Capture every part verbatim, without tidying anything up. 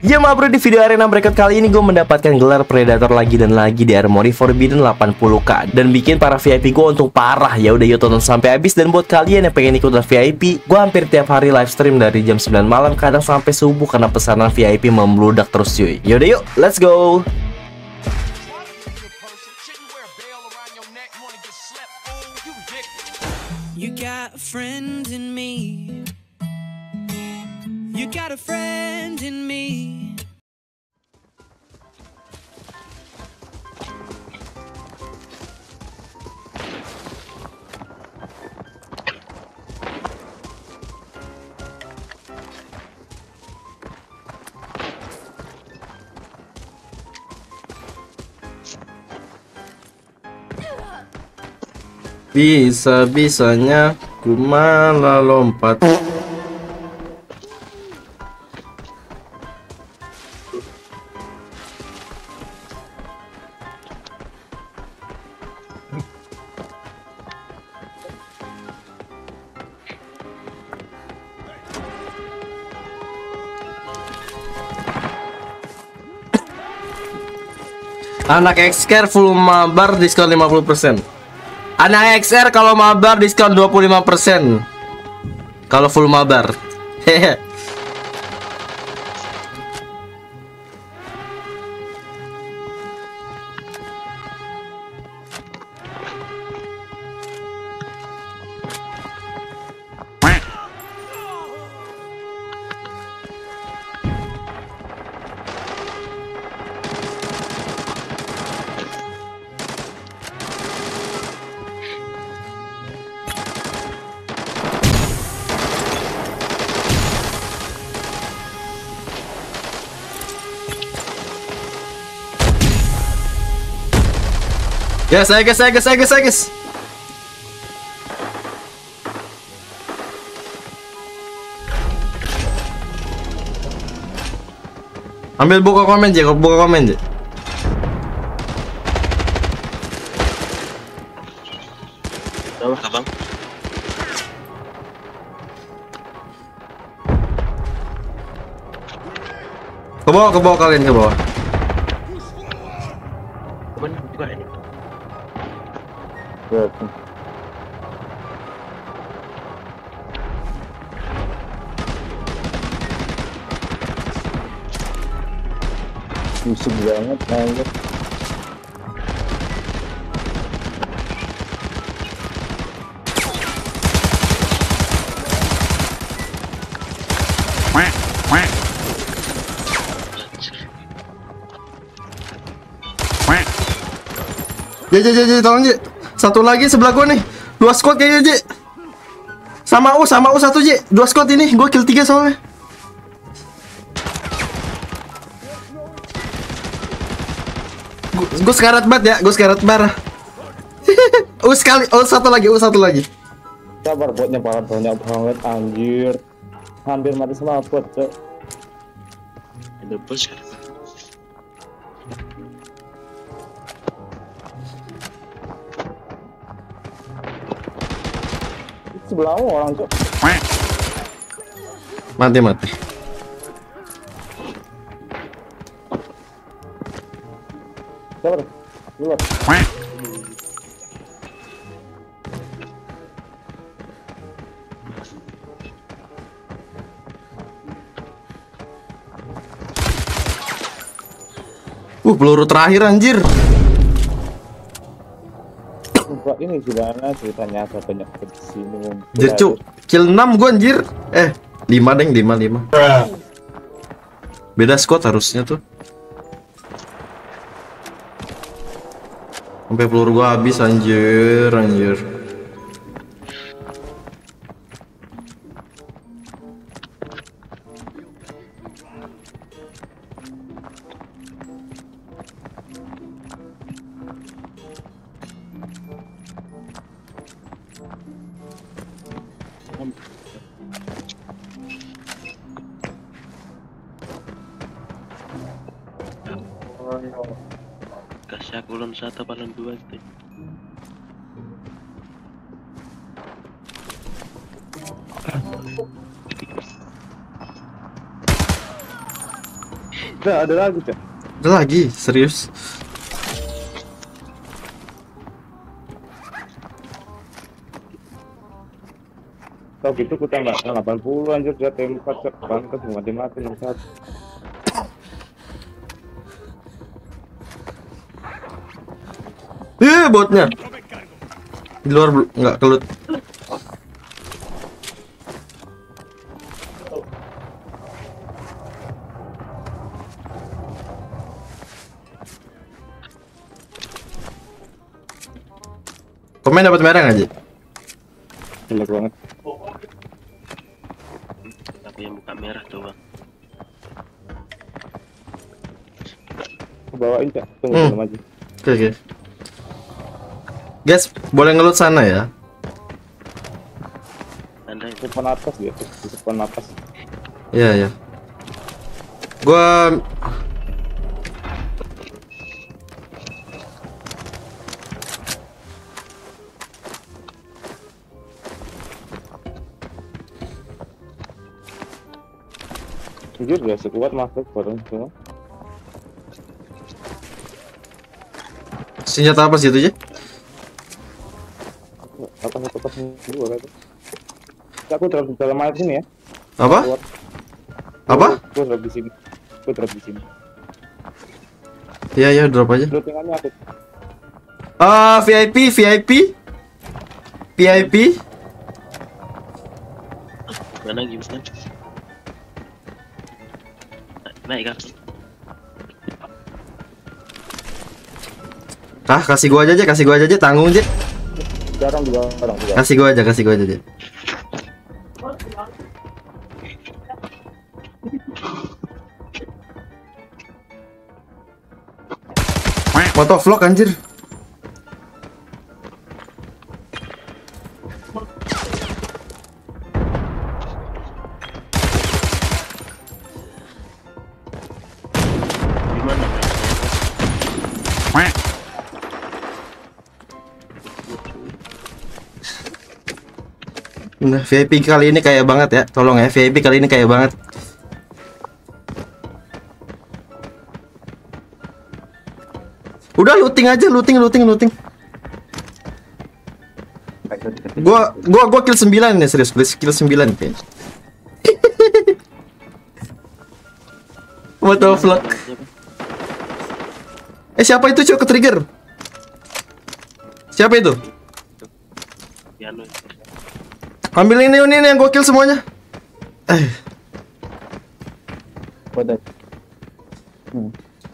Ya ma bro, di video arena breakout kali ini gue mendapatkan gelar Predator lagi dan lagi di Armory Forbidden delapan puluh K dan bikin para V I P gue untuk parah. Ya udah, yuk tonton sampai habis. Dan buat kalian yang pengen ikutan V I P, gue hampir tiap hari live stream dari jam sembilan malam, kadang sampai subuh karena pesanan V I P membludak terus cuy. Ya udah yuk, let's go. You got a friend in me. You got a friend in me. Bisa-bisanya ku malah lompat. Anak X-Care full mabar diskon lima puluh persen. Anak X R kalau mabar diskon dua puluh lima persen. Kalau full mabar. Hehe. Guys, saya guys, saya guys, saya guys, saya guys. Ambil buka komen aja, buka komen aja. Tahu, Abang. Ke bawah, ke bawah kalian, ke bawah. Abang juga ini. Musuh banget banget. J J J J tolong J. Satu lagi sebelah gua nih. Dua squad kayaknya J. Sama U, sama U satu J. Dua squad ini, gua kill tiga soalnya. Gue sekarat banget ya, gue sekarat parah. U sekali, U satu lagi, U satu lagi. Sabar, botnya parah banyak banget anjir. Hampir mati semua bot, Cok. Ada bos kan? Sebelahmu orang, Cok. Mati, mati. Sabar, luar. Uh, peluru terakhir anjir. Buat ini gimana ceritanya ada banyak di sini. Anjir, Cuk. Kill enam gua anjir. Eh, lima deng, lima, lima. Beda squad harusnya tuh. Sampai peluru gua habis anjir, anjir. Kasih aku lon satu balon dua gitu. Udah ada lagi, Cak. Ada lagi, serius. Tau gitu ku tembak delapan puluh anjir dia tembak Cak. Bangkes mau mati-mati yang satu. Eh, botnya. Di luar bel- nggak kelut. Komen dapat merah nggak, Ji? Jelek banget. Aku yang buka merah tuh bang. Aku bawain, Cak. Tunggu Hmm. belum aja. Oke, oke. Guys, boleh ngelut sana ya? Anda yang Depan atas dia, tuh. Di depan atas. Iya, iya. Gua Jujur dia sekuat masuk bareng semua. senjata apa sih itu, Ji? Apa satu pas dua kali. Cak, aku drop di dalam air sini ya. Apa? Keluar. Apa? Aku drop di sini. Aku drop di sini. Iya, iya, drop aja. Lootingannya aku. Ah, V I P, V I P. V I P. mana gimana? Naik kan? Ah, kasih gua aja, aja, kasih gua aja, aja, tanggung, aja. Jarang juga orang juga. Kasih gua aja, kasih gua aja, aja. Motovlog anjir. Gimana? Nah, V I P kali ini kaya banget ya. Tolong ya, V I P kali ini kaya banget. Udah looting aja, looting, looting, looting. Gua gua gua kill sembilan nih, serius, kill sembilan kayaknya. Motovlog. Eh, siapa itu, Cuk, ke trigger? Siapa itu? Piano. Ambil ini, ini, ini yang gokil semuanya. Eh, Wadah. Hmm.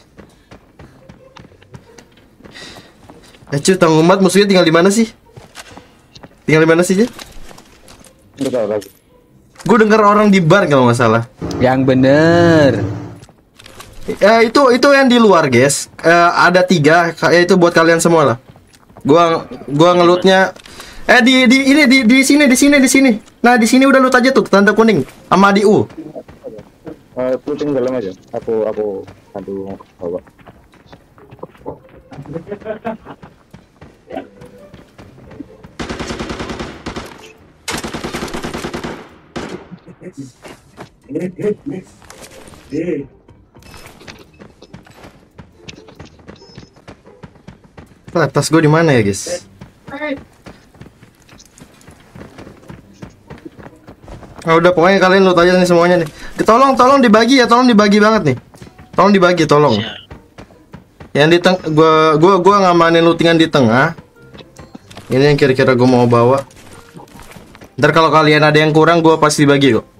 eh cuy, tanggung umat musuhnya tinggal di mana sih? Tinggal di mana sih, J? Udah tahu lagi. Gue dengar orang di bar kalau nggak salah. Yang bener. Eh, itu itu yang di luar, guys. Eh, ada tiga, kayak itu buat kalian semua lah. Gua gua ngelutnya. Eh di di ini di di sini di sini di sini. Nah di sini udah lut aja tuh tanda kuning sama di U. Eh, puting dalam aja. Aku aku bantu bawa. Nah, tas gue di mana ya, guys? Ah, udah pokoknya kalian lut aja nih semuanya nih. Tolong tolong dibagi ya, tolong dibagi banget nih. Tolong dibagi, tolong. Siap. Yang di teng gua gua gua ngamanin lootingan di tengah. Ini yang kira-kira gua mau bawa. Ntar kalau kalian ada yang kurang gua pasti bagi kok.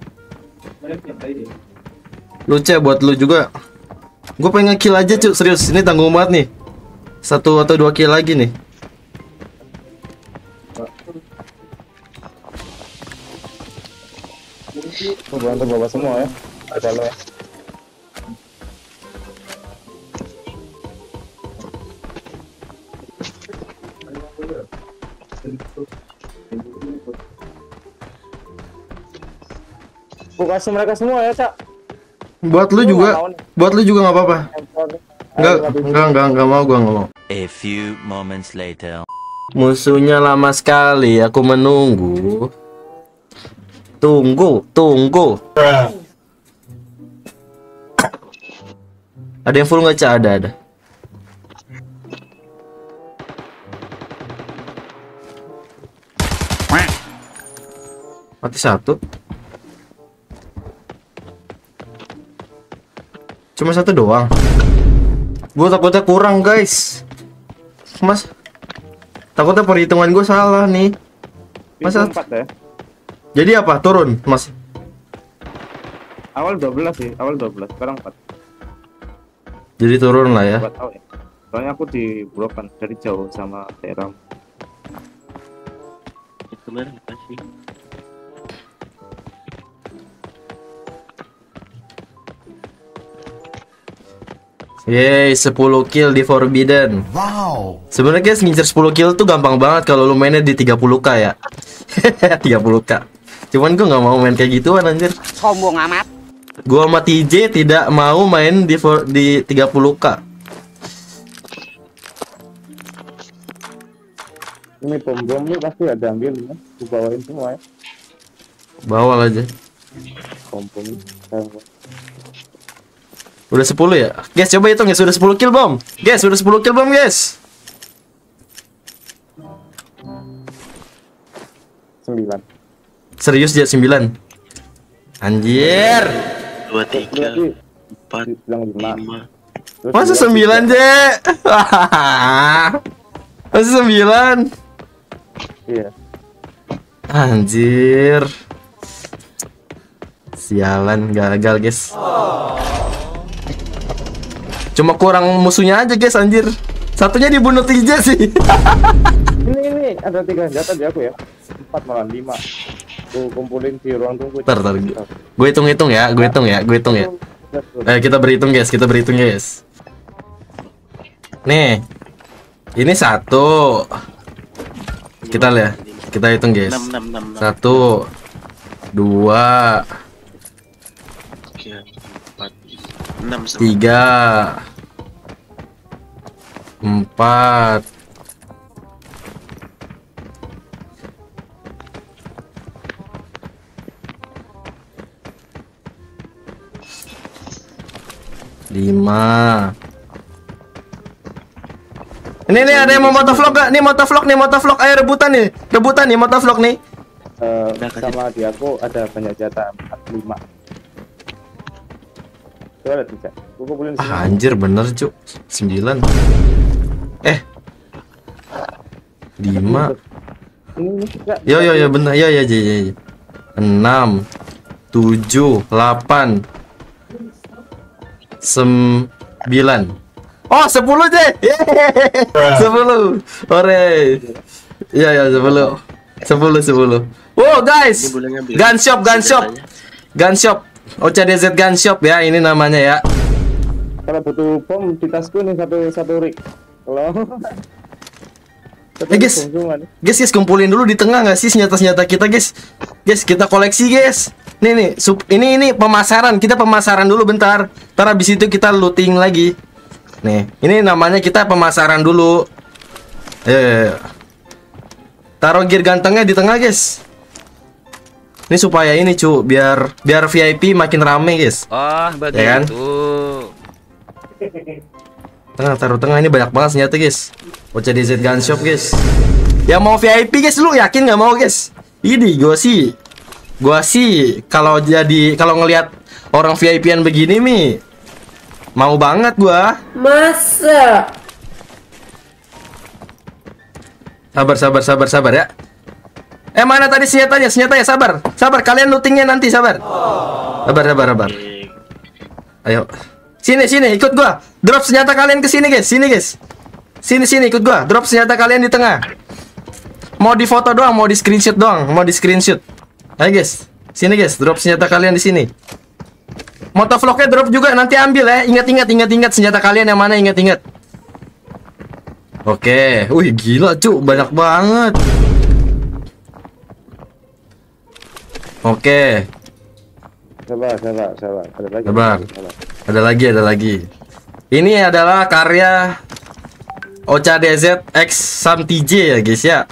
Lucu buat lu juga. Gua pengen kill aja, Cuk, serius. Ini tanggung banget nih. Satu atau dua kill lagi nih. Aku bantu bawa semua ya. Ada lo ya. Aku kasih mereka semua ya, Cak. Buat lu juga, buat lu juga nggak apa-apa. Enggak, enggak, enggak, enggak mau, gua nggak mau. A few moments later. Musuhnya lama sekali, aku menunggu. Tunggu, tunggu. Ada yang full nggak, Cak? Ada, ada. Mati satu. Cuma satu doang. Gue takutnya kurang, guys. Mas, takutnya perhitungan gue salah nih. Masa empat ya? jadi apa? Turun, Mas? Awal dua belas sih, awal dua belas, sekarang empat. Jadi turun lah ya. Buat tahu ya. Soalnya aku di blok kan dari jauh sama Teram. Itu kemarin apa sih? Yeay, sepuluh kill di Forbidden. Wow. Sebenarnya guys, ngincer sepuluh kill tuh gampang banget kalau lu mainnya di tiga puluh k ya. tiga puluh k. Cuman gue nggak mau main kayak gituan anjir. Sombong amat. Gua sama T J tidak mau main di for, di tiga puluh k. Ini pom-pom ini pasti ada ambil ya. Aku bawain semua ya. Bawa aja. Pom-pom. Udah sepuluh ya? Guys, coba hitung ya, sudah sepuluh kill bom. Guys, sudah sepuluh kill bom, guys. sembilan. Serius dia sembilan. Anjir. Dua, tiga, empat, Bilang lima. lima. Masa sembilan, Je? Masa sembilan? Iya. Anjir. Sialan, gagal, guys. Cuma kurang musuhnya aja, guys, anjir. Satunya dibunuh T J sih. Ini ini ada tiga senjata di aku ya. Empat malah lima. Tuh kumpulin di ruang tunggu. Ntar, ntar. Gue hitung-hitung ya, gue hitung ya, gue hitung ya. Eh, kita berhitung, guys, kita berhitung, guys. Nih. Ini satu. Kita lihat. Kita hitung, guys. Enam, enam, enam, enam. Satu. Dua. Tiga, empat, enam. sama. Tiga. Empat. Lima. Ini nih ada yang mau motovlog gak? Nih motovlog nih, motovlog. Ayo rebutan nih. Rebutan nih motovlog nih. Eh, Udah, kasih. sama di aku ada banyak jatah empat lima. Itu ada tiga. Aku kumpulin semua. Ah, anjir bener cuk. Sembilan. Eh. Lima. Ini ini enggak. Yo yo yo bener. Ya ya ya ya. Enam. Tujuh. Delapan. Sembilan. Oh, sepuluh deh. Sepuluh. Ore. Ya ya sepuluh. Sepuluh sepuluh. Wow guys. Ini boleh ngambil Gun shop, gun shop. senjatanya. Gun shop. O C D Z Gun Shop ya, ini namanya ya. Kalau butuh bom di tasku nih satu satu rig. Kalau Eh guys, guys, guys kumpulin dulu di tengah nggak sih senjata-senjata kita guys. Guys, kita koleksi guys. Nih nih, sup, ini ini pemasaran. Kita pemasaran dulu bentar. Ntar habis itu kita looting lagi. Nih, ini namanya kita pemasaran dulu. Eh, taruh gear gantengnya di tengah guys. Ini supaya ini cu, biar biar V I P makin rame guys. Oh, begitu. Ya kan? Tengah, taruh tengah, ini banyak banget senjata guys. O C D Z Gun Shop guys. Yang mau V I P guys, lu yakin nggak mau guys? Ini gua sih, gua sih kalau jadi kalau ngelihat orang V I P-an begini nih, mau banget gua. Masa? Sabar, sabar, sabar, sabar ya. Eh mana tadi senjatanya? Senjatanya sabar, sabar. Kalian lootingnya nanti sabar. Sabar, sabar, sabar. Ayo, sini, sini, ikut gua. Drop senjata kalian ke sini guys, sini guys. Sini, sini, ikut gua. Drop senjata kalian di tengah. Mau di foto doang, mau di screenshot doang, mau di screenshot. Ayo guys, sini guys, drop senjata kalian di sini. Motovlognya drop juga, nanti ambil ya. Ingat, ingat, ingat, ingat senjata kalian yang mana, ingat, ingat. Oke, wih gila cu, banyak banget. Oke, Sabar, sabar, sabar. Ada lagi. Sabar. ada lagi, ada lagi. Ini adalah karya O C D Z X Sam T J ya guys ya.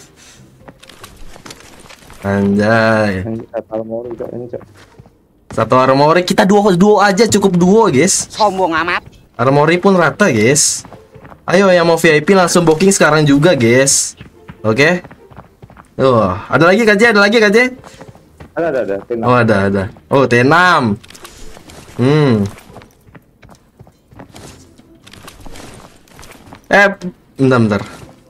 Anjay. Ini kata Almori Cok, ini Cok. Satu armori kita duo duo aja cukup duo guys. Sombong amat. Armory pun rata, guys. Ayo yang mau V I P langsung booking sekarang juga, guys. Oke. Tuh, ada lagi K J, ada lagi K J? Ada, ada, ada. T enam. Oh, ada, ada. Oh, T enam. Hmm. Eh, bentar, bentar.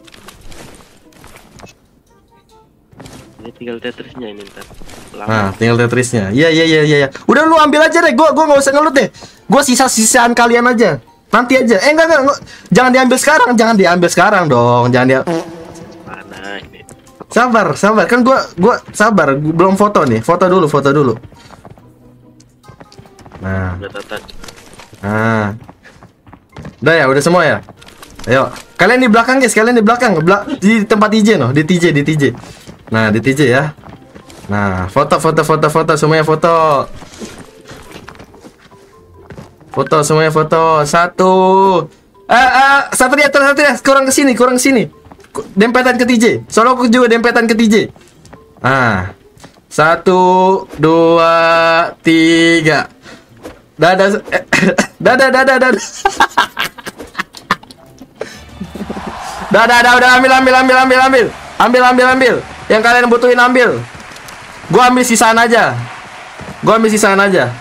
Ini tinggal Tetrisnya ini ntar. Lama. Nah, tinggal Tetrisnya. Iya, iya, iya, iya. Udah lu ambil aja deh. Gua, gua nggak usah ngelut deh. Gua sisa-sisaan kalian aja. Nanti aja. Eh, enggak, enggak, enggak. Jangan diambil sekarang, jangan diambil sekarang dong. Jangan dia. Mana ini? Sabar, sabar. Kan gua, gua sabar. Gua belum foto nih. Foto dulu, foto dulu. Nah, Udah tata. nah. Udah ya, udah semua ya. Ayo, kalian di belakang guys, kalian di belakang, Bela di tempat T J noh, di T J, di T J. Nah, di T J ya. Nah, foto, foto, foto, foto, semuanya foto. Foto semuanya foto. Satu. Eh, eh, Satria, Satria, kurang ke sini, kurang ke sini. Dempetan ke T J. Solo aku juga dempetan ke T J. Nah. Satu, dua, tiga. Dadah, eh, dadah, dadah, dadah. Dah, dah, dah, udah ambil, ambil, ambil, ambil, ambil, ambil, ambil, ambil. Yang kalian butuhin ambil. Gua ambil sisaan aja. Gua ambil sisaan aja.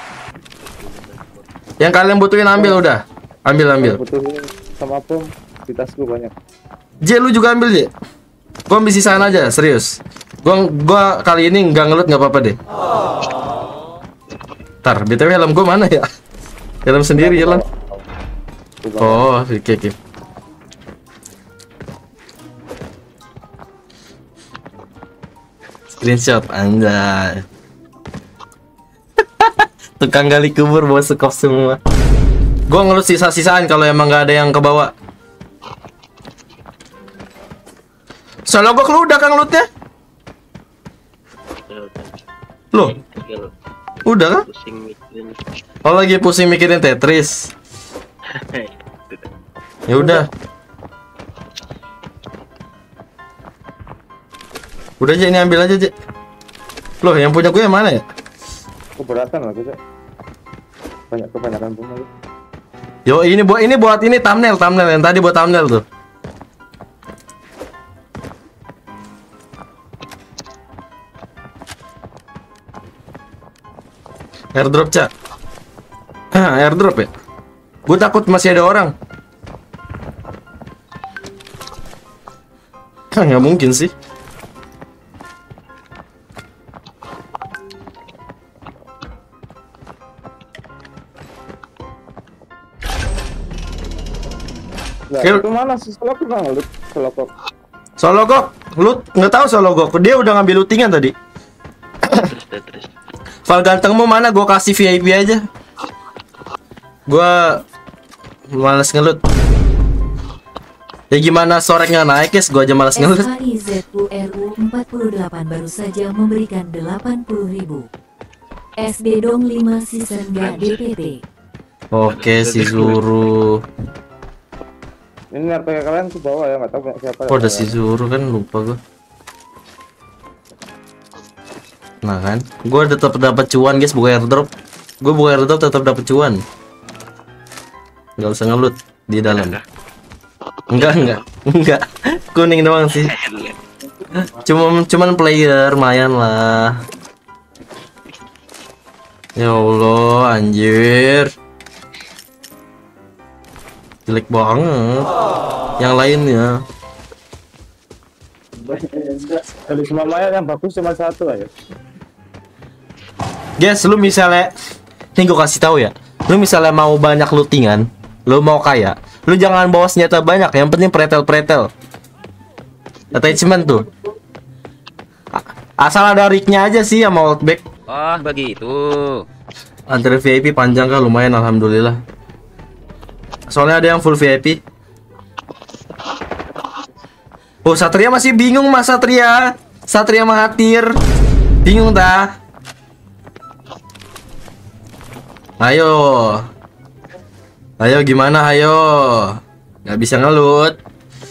Yang kalian butuhin ambil udah. Ambil, ambil. Butuhin sama pom di tasku banyak. J, lu juga ambil J. Gua ambil sisaan aja, serius. Gua, gua kali ini nggak ngelut nggak apa-apa deh. Tar, B T W helm gua mana ya? Helm sendiri ya, Lan. Oh, oke, oke. Screenshot anjay. Tukang gali kubur bawa sekop semua. Gua ngelut sisa-sisaan kalau emang nggak ada yang ke bawah. Soalnya gua lu udah kan ngelutnya? Udah, udah. Loh, Tinggal udah kan? pusing mikirin. Oh, lagi pusing mikirin Tetris. Ya udah. Udah aja ini ambil aja, Cek. Loh, yang punya gue yang mana ya? Keberatan lah kita. Banyak kebanyakan pom lagi. Yo, ini buat ini buat ini thumbnail, thumbnail yang tadi buat thumbnail tuh. Airdrop, Cak. Ah, airdrop ya? Gue takut masih ada orang. Nggak mungkin sih. Nah, Kil- itu mana sih selok nggak ngelut selokok? Sologok, lu nggak tahu Sologok? Dia udah ngambil lootingan tadi. Tetris, Tetris. Val gantengmu mana? Gue kasih V I P aja. Gue malas ngelut. Ya gimana sorek nggak naik guys? Gue aja malas ngelut. S H I Z U R U empat puluh delapan baru saja memberikan delapan puluh ribu. S B Dong lima season gak D P T. Oke si Zuru. Ini R P K kalian ke bawah ya, nggak tahu siapa. Oh ada si Zuru kan lupa gue. Nah kan, gue tetap dapat cuan guys buka airdrop. Gue buka airdrop tetap dapat cuan. Nggak usah ngelut di dalam. Enggak enggak enggak kuning doang sih. Cuma cuman player lumayan lah. Ya Allah anjir. Jelek banget. Yang lainnya. Dari semua mayat yang bagus cuma satu aja. Guys, lu misalnya nih gue kasih tahu ya. Lu misalnya mau banyak lootingan, lu mau kaya, lu jangan bawa senjata banyak, yang penting pretel-pretel. Attachment tuh. Asal ada rignya aja sih sama outback. Oh, begitu. Antara V I P panjang kan lumayan alhamdulillah. Soalnya ada yang full V I P. Oh, Satria masih bingung Mas Satria. Satria Mahathir. Bingung dah. Ayo. Ayo gimana ayo. Nggak bisa ngelut.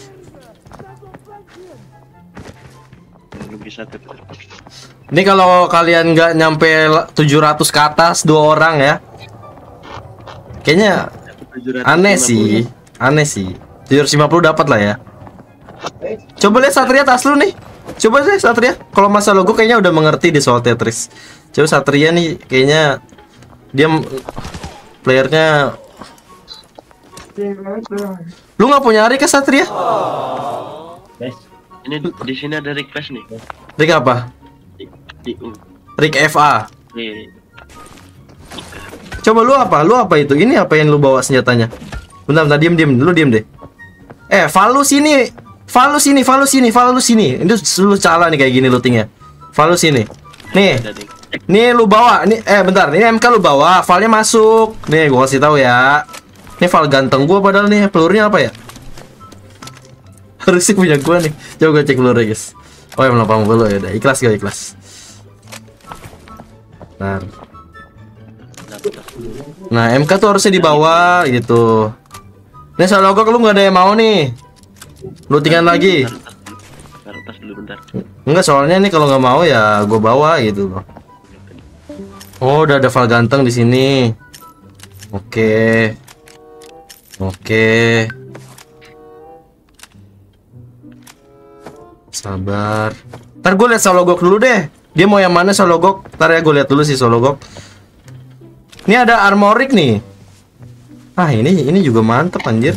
Lu bisa Tetris. Ini kalau kalian nggak nyampe tujuh ratus ke atas dua orang ya. Kayaknya Aneh sih, aneh sih. tujuh ratus lima puluh dapat lah ya. Coba lihat Satria tas lu nih. Coba deh Satria. Kalau masa logo kayaknya udah mengerti di soal Tetris. Coba Satria nih kayaknya dia playernya. Lu nggak punya Rik ke Satria? Ini di sini ada request nih. Rik apa? Di, di U. Rik F A. Di, Coba lu apa? Lu apa itu? Ini apa yang lu bawa senjatanya? Bentar, bentar, diem, diem. Lu diem deh. Eh, Valu sini. Valu sini, Valu sini, Valu sini. Ini lu salah nih kayak gini lootingnya. Valu sini. Nih. Nih lu bawa. Nih, eh bentar. Ini M K lu bawa. Valnya masuk. Nih, gua kasih tahu ya. Ini Val ganteng gua padahal nih. Pelurnya apa ya? Harusnya punya gua nih. Coba gua cek pelurnya, guys. Oh, yang delapan puluh ya udah. Ikhlas gua, ikhlas. Bentar. Nah, M K tuh harusnya dibawa gitu. Nih soal logo lu nggak ada yang mau nih. Lootingan lagi. Taruh tas dulu bentar. Enggak, soalnya nih kalau nggak mau ya gue bawa gitu loh. Oh, udah ada Val ganteng di sini. Oke. Oke. Sabar. Ntar gue lihat soal logo dulu deh. Dia mau yang mana soal logo? Ntar ya gue lihat dulu sih soal logo. Ini ada armorik nih. Ah, ini ini juga mantep anjir.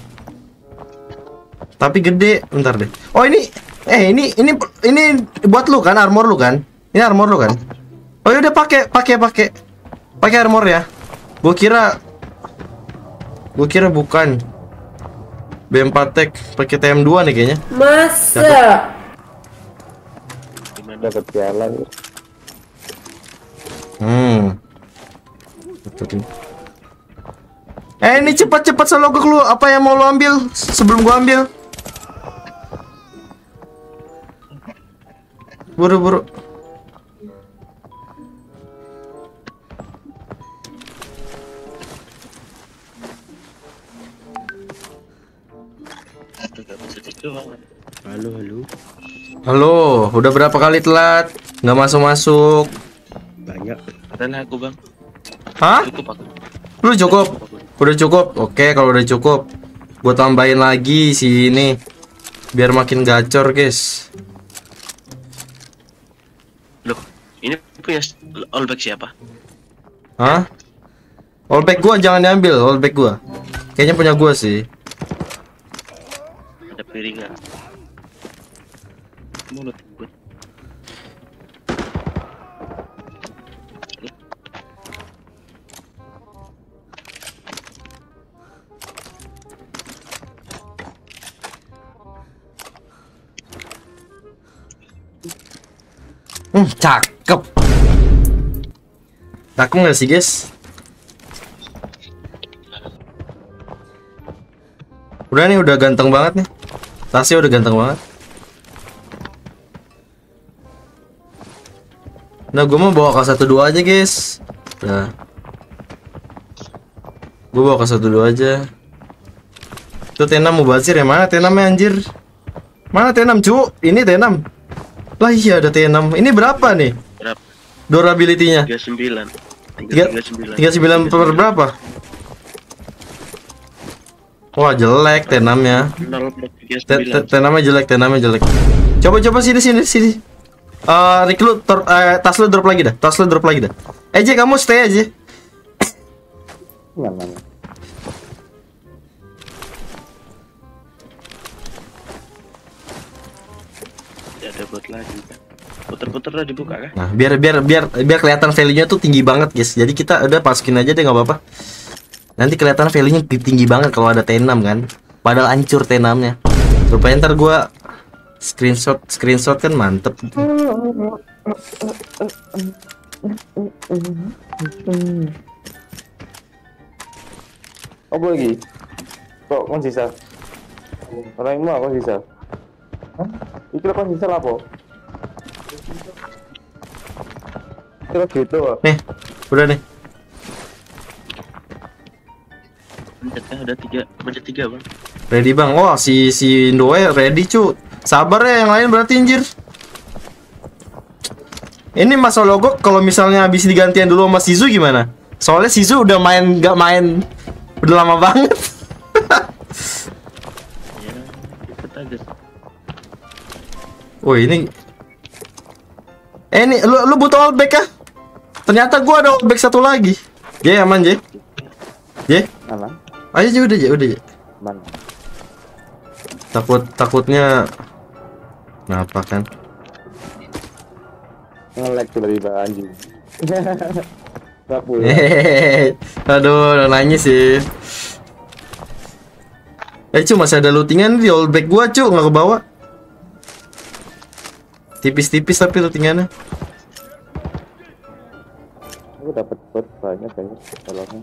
Tapi gede, bentar deh. Oh, ini eh ini ini ini buat lu kan, armor lu kan? Ini armor lu kan? Oh, ya udah pakai pakai pakai. Pakai armor ya. Gua kira Gua kira bukan. B empat Tech pakai T M dua nih kayaknya. Masa? Gimana? Dapat piala nih. Hmm. Betul. Eh, ini cepat-cepat selogok lu. Apa yang mau lu ambil sebelum gua ambil? Buru-buru. Halo, halo. Halo, udah berapa kali telat? Nggak masuk-masuk. Banyak. Adalah aku, Bang. Hah? Cukup aku. Lu cukup? Udah cukup? Oke, kalau udah cukup gua tambahin lagi sini biar makin gacor, guys. Loh, ini punya allback siapa? Hah? Allback gua jangan diambil, allback gua. Kayaknya punya gua sih. Ada piringan. Mulut gue. Hmm, cakep. Cakep nggak sih, guys? Udah nih, udah ganteng banget nih. Tasnya udah ganteng banget. Nah, gue mau bawa K satu dua aja, guys. Nah, gue bawa K satu dua aja. Itu T enam Mubazir, yang mana T enam-nya anjir? Mana T enam, cu? Ini T enam. Lah iya, ada T enam. Ini berapa nih? Berapa? Durability-nya? tiga puluh sembilan. tiga puluh sembilan per berapa? Wah, jelek T enam-nya. T enam-nya jelek, T enam-nya jelek. Coba coba sini sini sini. Eh, Rick lu tor- eh, tas lu drop lagi dah. Tas lu drop lagi dah. Eh, J, kamu stay aja. Mana? Ada buat lagi kan. Puter-puter lah dibuka kan? Nah, biar biar biar biar kelihatan value-nya tuh tinggi banget, guys. Jadi kita udah masukin aja deh, nggak apa-apa. Nanti kelihatan value-nya tinggi banget kalau ada T enam kan. Padahal hancur T enam-nya. Supaya ntar gua screenshot screenshot kan mantep. Apa lagi? Kok kon sisa? Orang mau kon sisa? Hah? Itu kon sisa apa? Itu gitu. Nih, udah nih. Pencetnya ada tiga, pencet tiga bang. Ready bang. Wah, si si Indoe ready cu. Sabar ya yang lain berarti anjir. Ini Mas Logo kalau misalnya habis digantian dulu sama Shizu gimana? Soalnya Shizu udah main nggak main Udah lama banget. Ya, ikut aja. Woi ini. Eh ini lu lu butuh old back kah? Ternyata gua ada old back satu lagi. J aman J. J. Aman. Ayo J udah J udah J. Aman. Takut takutnya. Kenapa kan? Nge-lag tiba-tiba anjing. Rapuh. Hehehe. Aduh, nangis sih. Eh cu masih ada lootingan di old back gua cu, nggak kebawa. Tipis-tipis tapi lootingannya. Aku dapat bot banyak kayaknya tolongnya.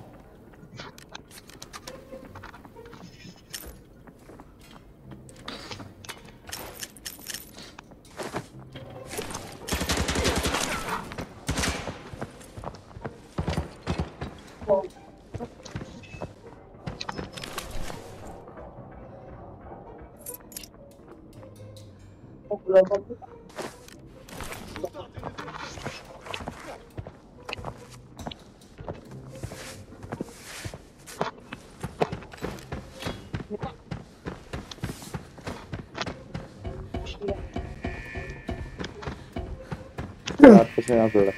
seratus lima belas.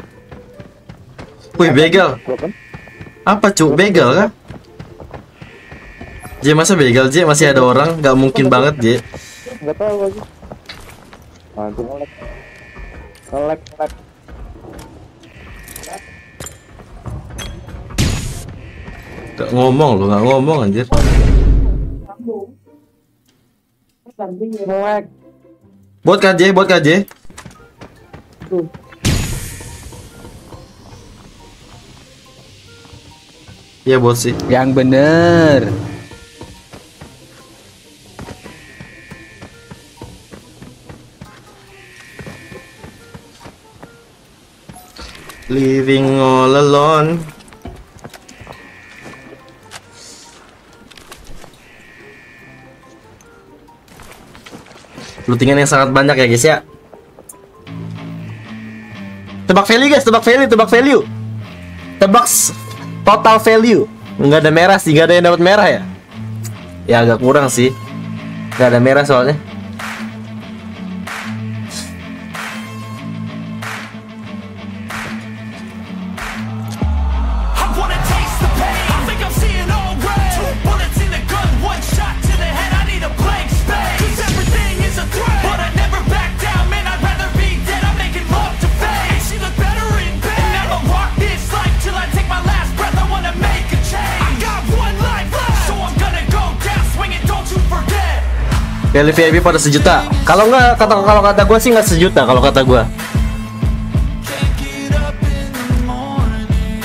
Wih begal. Berapa? Apa cu? Begal kah? J masa begal J masih ada orang? Gak mungkin banget J. Enggak tahu lagi. Ah, itu nge-lag. Nge-lag, nge-lag. Gak ngomong lu, gak ngomong anjir. Nge-lag. Buat K J, buat K J. Iya bot sih. Yang bener. Living all alone. Lootingan yang sangat banyak ya guys ya. Tebak value guys, tebak value, tebak value. Tebak s- total value. Nggak ada merah sih, nggak ada yang dapat merah ya. Ya agak kurang sih. Nggak ada merah soalnya. I wanna taste the pain. I think I'm seeing all red. Two bullets in the gun, one shot to the head. I need a blank space. 'Cause everything is a threat, but I never back down. Man, I'd rather be dead. I'm making love to fame. And she look better in bed. And I'ma rock this life till I take my last breath. I wanna make a change. I got one life left, so I'm gonna go down swinging. Don't you forget. Value V I P pada sejuta. Kalau nggak kata kalau kata gue sih nggak sejuta kalau kata gue. Can't get up in the morning.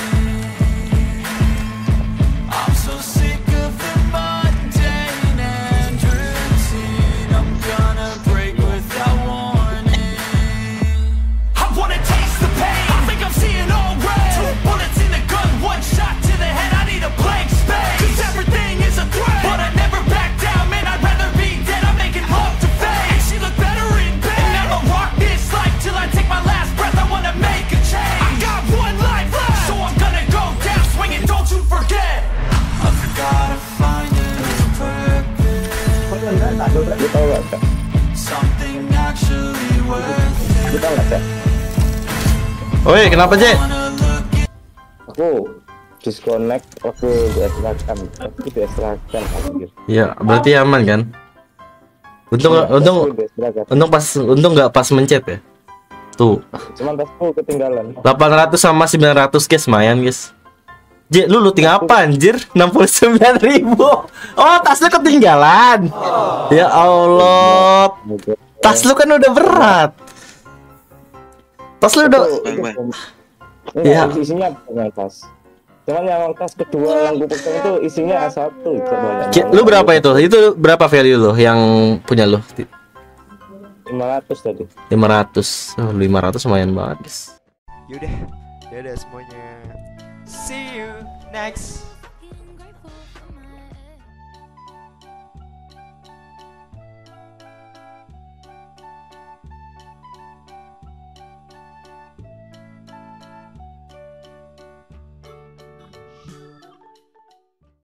I'm so sick of the mundane and routine. I'm gonna break without warning. I wanna taste the pain. I think I'm seeing all red. Two bullets in the gun, one shot to the head. I need a blank space. 'Cause everything is a threat, but I never back down. Man, I'd rather be dead. I'm making love to fame. And she look better in bed. And I'ma rock this life till I take my last breath. I wanna make a change. I got one life left, so I'm gonna go down swinging. Don't you forget. I've gotta find a new purpose. Lu tahu nggak, Cak? Something actually worth it. Lu tahu nggak, Cak? Woi, kenapa J? Aku disconnect waktu di extraction. Aku di extraction anjir. Ya, berarti aman kan? Untung untung Aku di extraction. untung pas untung nggak pas mencet ya. Tuh, Cuman tasku ketinggalan. delapan ratus sama sembilan ratus guys, lumayan guys. J, lu looting apa anjir? enam puluh sembilan ribu. Oh, tas lu ketinggalan. Ya Allah. Tas lu kan udah berat. Tas lu udah Bang, bang. Iya. Enggak, isinya banyak tas. Cuman yang tas kedua yang gue pegang itu isinya A satu itu banyak. Ki- lu berapa itu? Itu berapa value lu yang punya lu? lima ratus tadi. lima ratus. Oh, lima ratus lumayan banget guys. Yaudah, dadah semuanya. See you next